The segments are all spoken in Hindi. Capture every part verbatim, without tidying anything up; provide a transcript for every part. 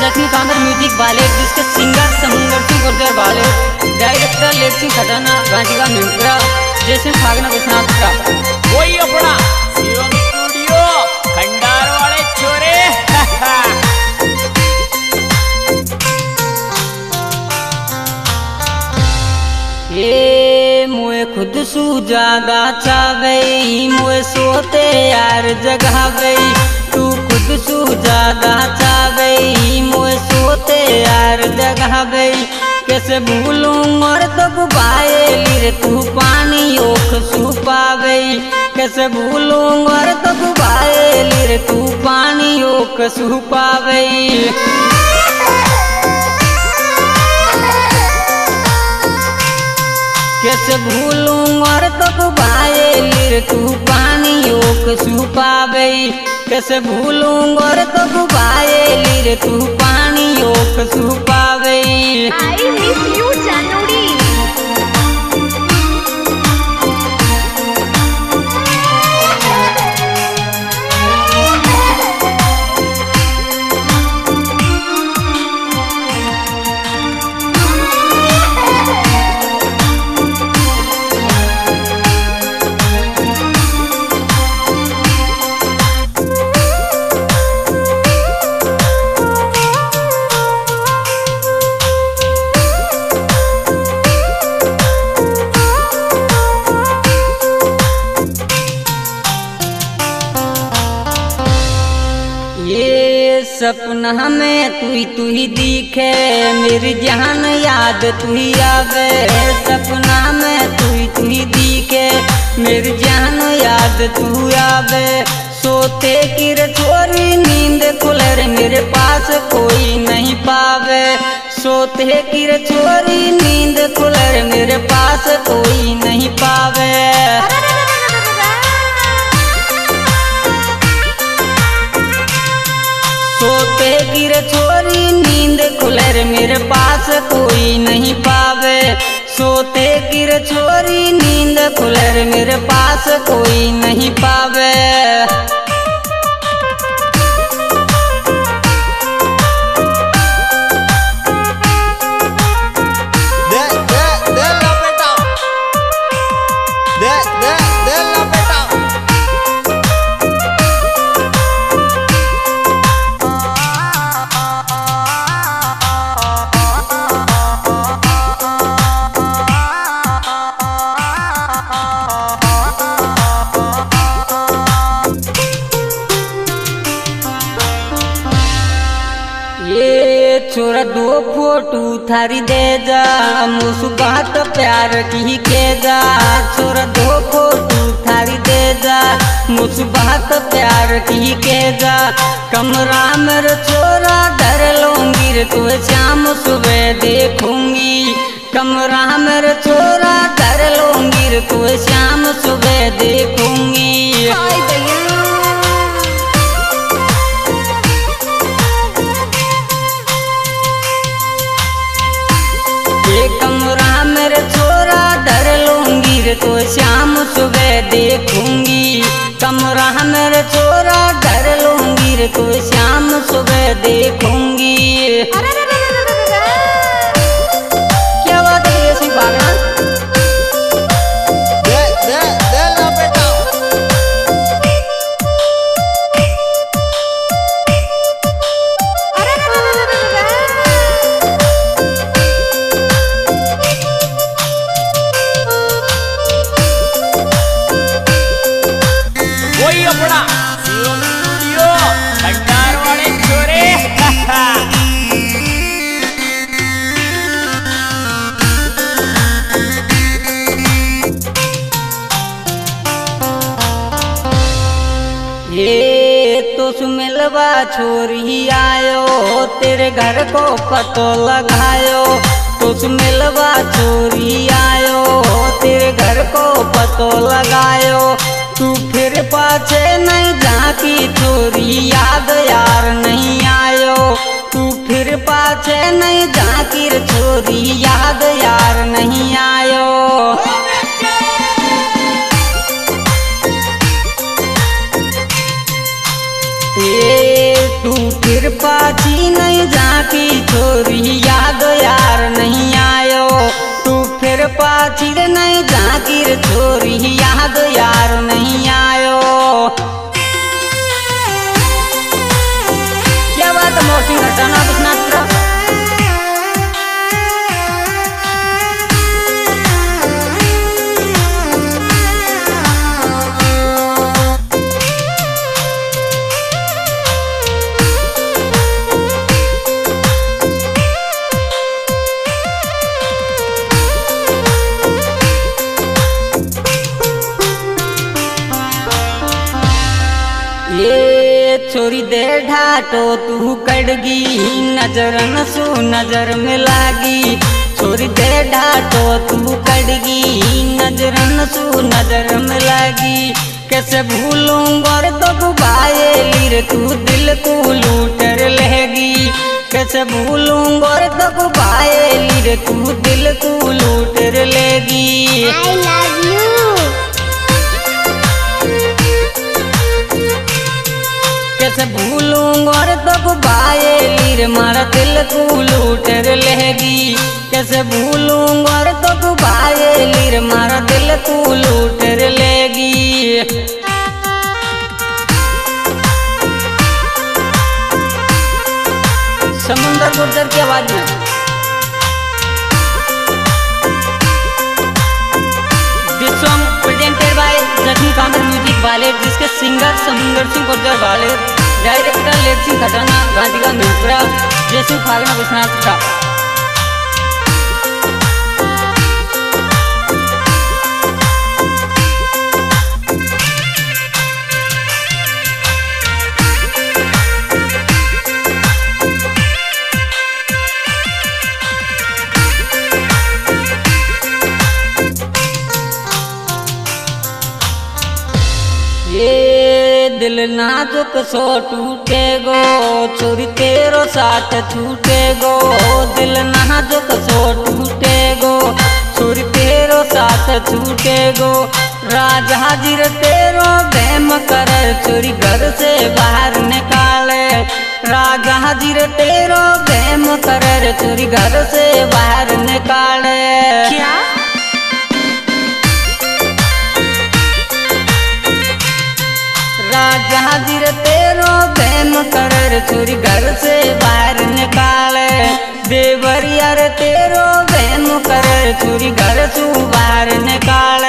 लक्ष्मीकांत म्यूजिक वाले, जिसके सिंगर समुंदर सिंह गुर्जर वाले, डायरेक्टर लेट सिंह खजाना, गांधीगा मिंत्रा, जैसे फागना विश्वनाथ वही अपना शिवम स्टूडियो खंडार वाले छोरे। ये मोए खुद सू जागा चावे, मोए सोते यार जगावे, तू खुद सू जागा चावे, मोए सोते यार जगावे, कैसे भूलूं और तब बाये रे तू पानी ओख सू पावे, कैसे भूलूं और तब बाये रे तू पानी ओख सू पावे। कैसे भूलूं और तब बाये तू पानी ओक सुपावे, कैसे भूलूं और तब बाये तू पानी ओक सुपावे। I miss you, Janudi. सपना में तू ही तू ही दिखे, मेरी जान याद तू ही आवे, सपना में तू ही तू ही दिखे, मेरी जान याद तू आवे, सोते की रे छोरी नींद खुले रे मेरे पास कोई नहीं पावे, सोते की रे छोरी नींद खुले रे मेरे पास कोई नहीं पावे। सोते गिर छोरी नींद खुले रे मेरे पास कोई नहीं पावे, सोते गिर छोरी नींद खुले रे मेरे पास कोई नहीं पावे। छोरा दो फोटो थारी दे जा, मुस्कुरात प्यार की के जा, छोरा दो फोटो थारी दे जा, मुस्कुरात प्यार की के जा, कमरा मेरे छोरा डर लूंगी रे तू शाम सुबह देखूंगी, कमरा मेरे छोरा डर लूंगी रे तू शाम सुबह देखूंगी। कमरा मेरे छोरा डर लूंगी रे तो शाम सुबह देखूंगी, कमरा मेरे छोरा डर लूंगी रे तो शाम सुबह देखूंगी। क्या बात है ऐसी भागना अपना शिवम स्टूडियो खंडार वाले छोरे। ये तो सुमिलवा छोरी आयो, तेरे घर को पतो लगायो, तो सुमिलवा छोरी आयो, तेरे घर को पतो लगायो, तू फिर पाछे नहीं झांकी छोरी याद यार नहीं आयो, तू फिर पाछे नहीं झांकी छोरी याद यार नहीं आयो। ये टूट फिर पाची नहीं झांकी छोरी याद यार नहीं आयो। तू फिर पाची नहीं झांकी छोरी याद यार नहीं आयो। क्या बात है मोर सिंह हटाना विश्वनाथ ये छोरी दे ढाटो तू कड़गी नजरन सु नजर में लागी। छोरी दे ढाटो तू कड़गी नजरन सु नजर में लागी। कैसे भूलूंगा तो गुबाए लीर तू दिल को लूटर लेगी। कैसे भूलूंगा तो गुबाए लीर तू दिल को लूटर लेगी। I love you. कैसे भूलूंगा तो बाए लीर मारा दिल को लूटर लेगी। कैसे भूलूंगा तो बाए लीर मारा दिल को लूटर लेगी। समुंदर गुर्जर की आवाज में this song presented by Rajni कामर म्यूजिक वाले, जिसके सिंगर समुंदर सिंह गुर्जर वाले, डायरेक्टर लेट सिंह खटाना, गांधीका मिंत्रा, जयसिंह फागना विश्वनाथ का। ये दिल नाजुक सो टूटे गो छोरी तेरो साथ छूटे गो। दिल नाजुक सो टूटे गो छोरी तेरो साथ छूटे गो। राजा हाजिर तेरो बहम कर छोरी घर से बाहर निकाले। राजा हाजिर तेरो बहम कर छोरी घर से बाहर निकाले। क्या राजा हाजिर तेरो बहम कर छोरी घर से बाहर निकाले। देवरिया रे तेरो बहम कर छोरी घर से बाहर निकाले।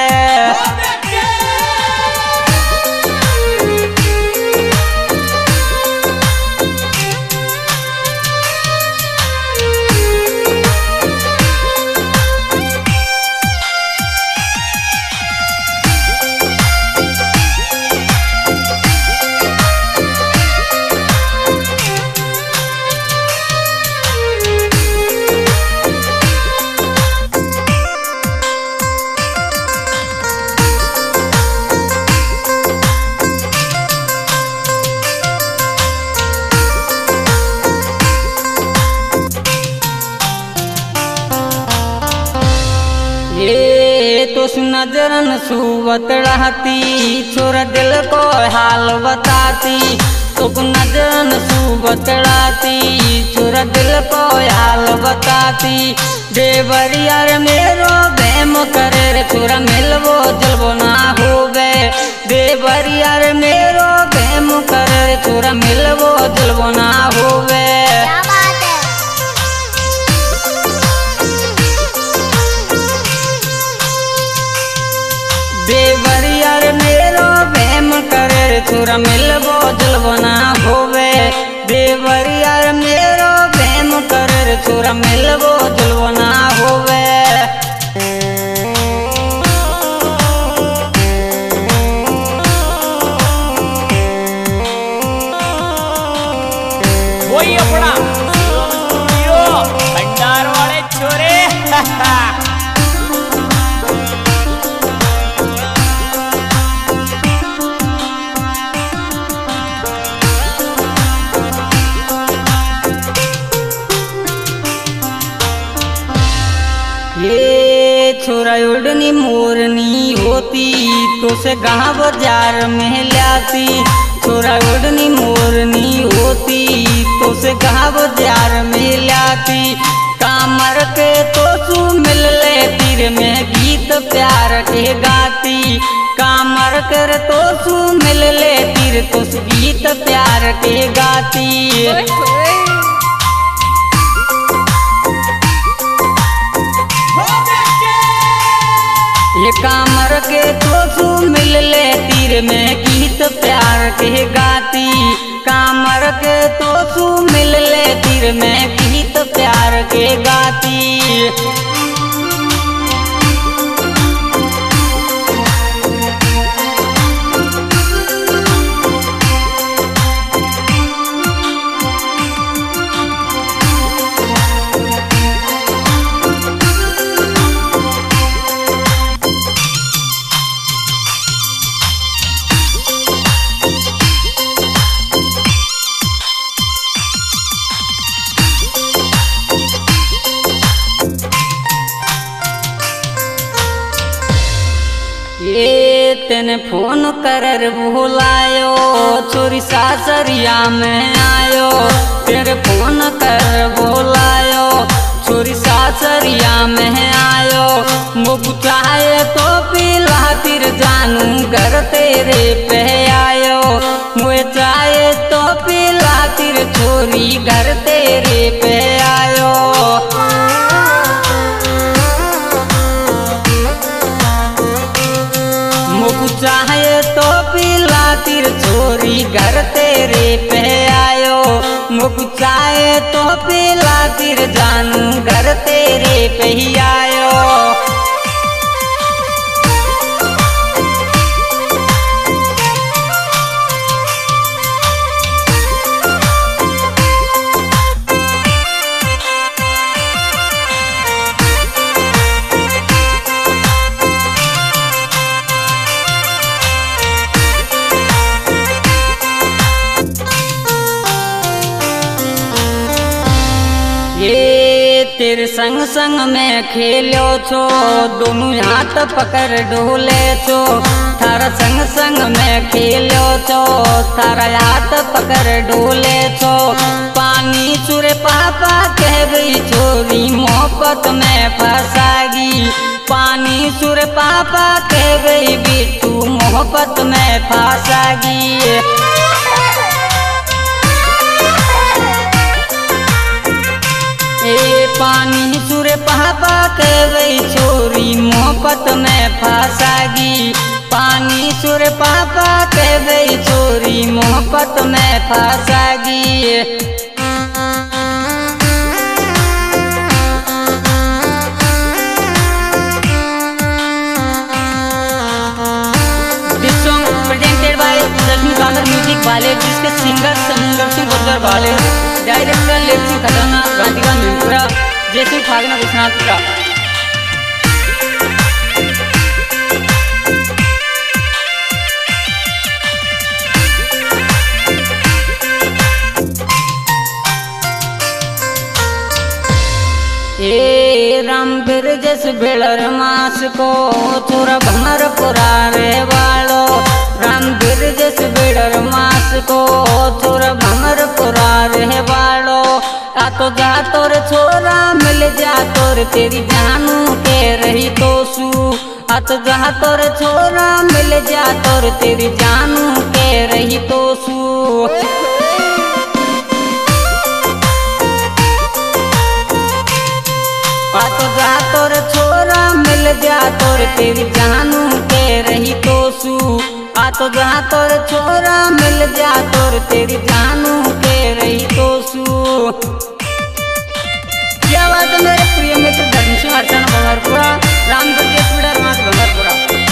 ये तो नजरन सुबतड़ाती छोरा दिल को हाल बताती। तो नजरन सुबतड़ाती छोरा दिल को हाल बताती। देवरिया रे मेरो बहम करे छोरा मिलवो जलवो ना होवे। देवरिया रे मेरो बहम करे छोरा मिलवो जलवो ना होवे। देवरिया रे मेरो बहम करे छोरा मिलवो जलवो ना होवे। देवरिया रे मेरो बहम करे छोरा मिलवो जलवो ना होवे। वही अपना स्टूडियो खंडार वाले छोरे। ये छोरा उड़नी मोरनी होती तो से गाँव बाजार में लाती। छोरा उड़नी मोरनी होती तो से गाव जार में लाती कामर के तो सू मिल ले तीर में गीत प्यार के गाती कामर कर तो सू मिल ले तीर तो गीत प्यार के गाती। ये कामर के तो सू मिल ले तीर में गीत प्यार के गाती कामर के तो सू मिल ले तीर में गीत प्यार के गाती। ये तेने फोन कर बुलायो छोरी सासरिया में आयो तेरे फोन कर बुलायो छोरी सासरिया में आयो मुझ चाहे तो पिला तिर जानू घर तेरे पे आयो मुझे चाहे तो पिला तिर छोरी घर तेरे पे आयो। चाहे तो पिला तिर छोरी घर तेरे पे आयो मुख चाहे तो पिला तिर जानू घर तेरे पे ही आयो। ये तेरे संग संग में खेलो छो दोनों हाथ पकड़ डोले छो थारा संग संग में खेलो छो थारा हाथ पकड़ डोले छो पानी चुरे पापा कह गई छोरी मोहब्बत में फंसागी पानी चुरे पापा कह गई बिट्टू मोहब्बत में फंसागी। पानी सुर पापा के गई छोरी मोहब्बत में फंसागी पानी सुर पापा के गई छोरी मोहब्बत में फंसागी। This song presented by Rajnikant music वाले जिसके सिंगर समुंदर सिंह गुर्जर वाले डायरेक्टर लेप सिंह खजाना गांधीगा मिलपुरा जैसे फागना विश्वनाथपुरा। ए राम बिर जस बेलर मास को छोरा भमर पुरा रे वालो राम बिर जस बेलर मास को छोरा भमर पुरा रे वालो आ तो जा तोर छोरा मिल जा तोर तेरी जानू के रही तो सू आ तो जा तोर छोरा मिल जा तोर तेरी जानू के रही तो सू। आ तो जा तोर छोरा मिल जा तोर तेरी जानू के रही तो सू आ तो जा तोर छोरा मिल जा तोर तेरी जानू के रही तो सू। क्या बात है मेरे प्रिय मित्र धर्म सिंह अर्चना भंगारपुरा रामगढ़ के स्पीडर मास भंगारपुरा।